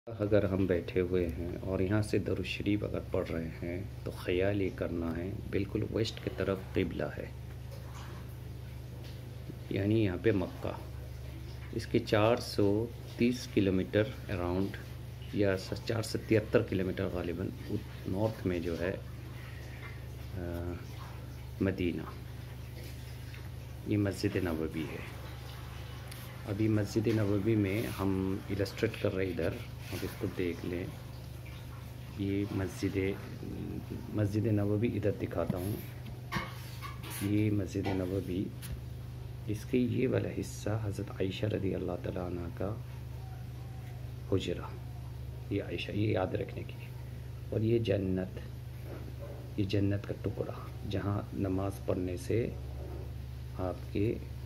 अगर हम बैठे हुए हैं और यहाँ से दरूद शरीफ अगर पढ़ रहे हैं तो ख्याल ये करना है बिल्कुल वेस्ट की तरफ क़िबला है, यानी यहाँ पे मक्का। इसके 430 किलोमीटर अराउंड या 473 किलोमीटर गालिबन नॉर्थ में जो है मदीना, ये मस्जिद नबवी है। अभी मस्जिद नबवी में हम इलस्ट्रेट कर रहे इधर, अब इसको देख लें। ये मस्जिद नबवी इधर दिखाता हूँ। ये मस्जिद नबवी, इसके ये वाला हिस्सा हज़रत आयशा रज़ी अल्लाह तआला अन्हा का हुजरा, ये आयशा, ये याद रखने की। और ये जन्नत का टुकड़ा जहाँ नमाज़ पढ़ने से आपके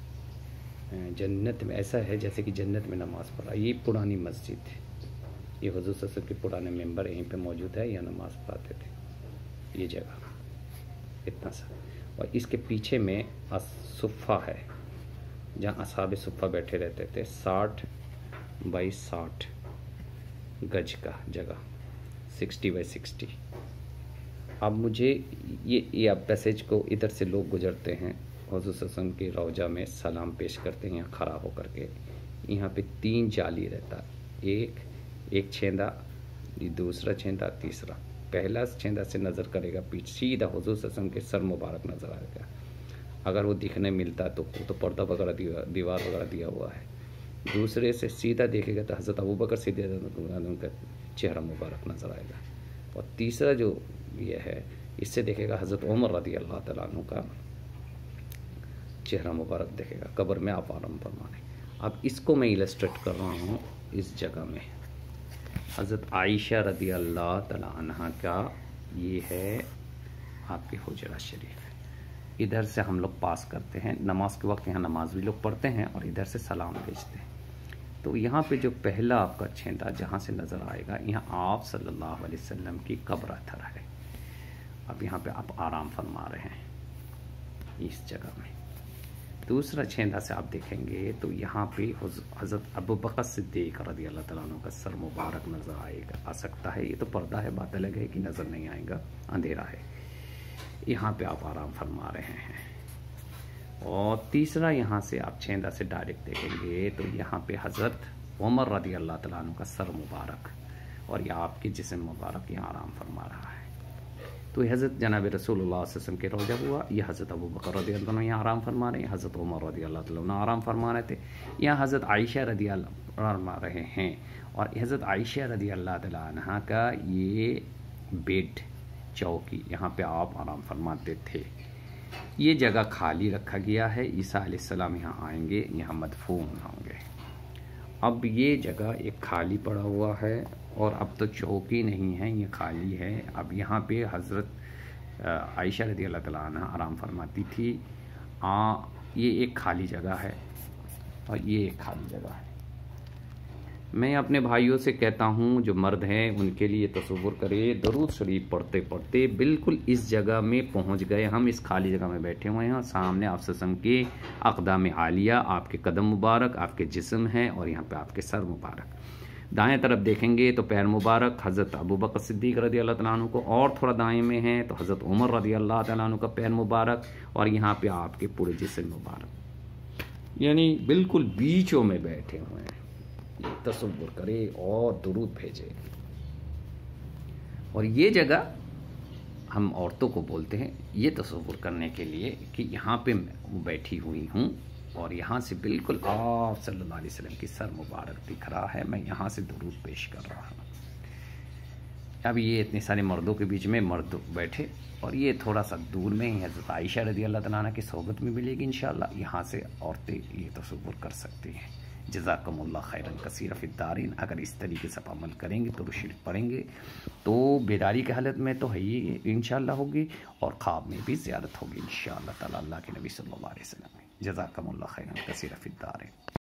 जन्नत में, ऐसा है जैसे कि जन्नत में नमाज़ पढ़ा। ये पुरानी मस्जिद, ये हुज़ूर सल्लल्लाहु अलैहि वसल्लम के पुराने मेंबर यहीं पे मौजूद है, यहाँ नमाज़ पढ़ाते थे। ये जगह इतना सा, और इसके पीछे में सुफ़ा है जहाँ असहाबे सुफ़ा बैठे रहते थे। 60 बाई 60 गज का जगह, 60 बाई 60। अब मुझे ये अब पैसेज को इधर से लोग गुजरते हैं, हुज़ूर सल्लल्लाहु अलैहि वसल्लम के रौजा में सलाम पेश करते हैं यहाँ खड़ा होकर के। यहाँ पे 3 जाली रहता, एक छेंदा, दूसरा छेंदा, तीसरा। पहला छेंदा से नज़र करेगा पीछे, सीधा हुज़ूर सल्लल्लाहु अलैहि वसल्लम के सर मुबारक नज़र आएगा। अगर वो दिखने मिलता तो पर्दा वगैरह दीवार वगैरह दिया हुआ है। दूसरे से सीधा देखेगा तो हज़रत अबू बकर सिद्दीक़ उनका चेहरा मुबारक नज़र आएगा। और तीसरा जो ये है, इससे देखेगा हज़रत उमर रज़ी अल्लाह तआला अन्हु का चेहरा मुबारक देखेगा। कब्र में आप आराम फरमाने। अब इसको मैं इलस्ट्रेट कर रहा हूँ इस जगह में। हज़रत आयशा रज़ी अल्लाह तआला अन्हा का ये है आपके हुजरा शरीफ। इधर से हम लोग पास करते हैं नमाज के वक्त, यहाँ नमाज भी लोग पढ़ते हैं और इधर से सलाम भेजते हैं। तो यहाँ पे जो पहला आपका छेंदा जहाँ से नज़र आएगा, यहाँ आप सल्लल्लाहु अलैहि वसल्लम की कब्र अथर है। अब यहाँ पे आप आराम फरमा रहे हैं इस जगह में। दूसरा छेंदा से आप देखेंगे तो यहाँ पे हज़रत अबू बकर सिद्दीक़ रज़ी अल्लाह तआला अन्हु का सर मुबारक नज़र आएगा, आ सकता है। ये तो पर्दा है, बात अलग है कि नज़र नहीं आएगा, अंधेरा है। यहाँ पे आप आराम फरमा रहे हैं। और तीसरा यहाँ से आप छेंदा से डायरेक्ट देखेंगे तो यहाँ पे हज़रत उमर रज़ी अल्लाह तआला अन्हु का सर मुबारक और ये आपके जिस्म मुबारक यहाँ आराम फरमा रहा है। तो ये हज़रत जनाब रसूलुल्लाह सल्लल्लाहु अलैहि वसल्लम के रौजा हुआ। ये हज़रत अबू बकर रज़ी अल्लाह अन्हु यहाँ आराम फरमा रहे हैं, हज़रत उमर रज़ी अल्लाह तआला अन्हु आराम फरमा रहे थे। यहाँ हज़रत आयशा रज़ी अल्लाह फरमा रहे हैं। और हज़रत आयशा रज़ी अल्लाह तआला अन्हा का ये बेड, चौकी, यहाँ पे आप आराम फरमाते थे। ये जगह खाली रखा गया है। ईसा अलैहिस्सलाम यहाँ आएंगे, यहाँ मदफून होंगे। अब ये जगह एक खाली पड़ा हुआ है और अब तो चौकी नहीं है, ये खाली है। अब यहाँ पे हज़रत आयशा रज़ी अल्लाह तआला अन्हा आराम फरमाती थी। ये एक खाली जगह है और ये एक खाली जगह है। मैं अपने भाइयों से कहता हूँ जो मर्द हैं उनके लिए तसव्वुर करें, दरूद शरीफ पढ़ते पढ़ते बिल्कुल इस जगह में पहुँच गए। हम इस खाली जगह में बैठे हुए हैं, सामने आप सल्लल्लाहु अलैहि वसल्लम के अक़दाम आलिया, आपके कदम मुबारक, आपके जिस्म है और यहाँ पे आपके सर मुबारक। दाएं तरफ देखेंगे तो पैर मुबारक हज़रत अबू बकर सिद्दीक़ रज़ी अल्लाह तआला अन्हु को, और थोड़ा दाएं में है तो हज़रत उमर रज़ी अल्लाह तआला अन्हु का पैर मुबारक और यहाँ पे आपके पूरे जिस्म मुबारक, यानी बिल्कुल बीचों में बैठे हुए हैं। तसव्वुर करे और दुरूद भेजे। और ये जगह हम औरतों को बोलते हैं ये तसव्वुर करने के लिए कि यहाँ पे मैं बैठी हुई हूँ और यहाँ से बिल्कुल आप सल्लल्लाहु अलैहि वसल्लम की सर मुबारक दिख रहा है, मैं यहाँ से दुरूद पेश कर रहा हूँ। अब ये इतने सारे मर्दों के बीच में मर्द बैठे और ये थोड़ा सा दूर में ही हज़रत आयशा रज़ी अल्लाह तआला अन्हा की सोहबत में मिलेगी इंशाअल्लाह। यहाँ से औरतें ये तसव्वुर कर सकती हैं। जज़ाकुमुल्लाह खैरन कसीरा फिद्दारीन। अगर इस तरीके से आप अमल करेंगे तो शरीफ पढ़ेंगे तो बेदारी की हालत में तो है ही इंशाअल्लाह होगी और ख्वाब में भी ज़ियारत होगी इंशाअल्लाह ताला अल्लाह के नबी सल्लल्लाहु अलैहि वसल्लम। जज़ाकुमुल्लाह खैरन कसीरा फिद्दारीन।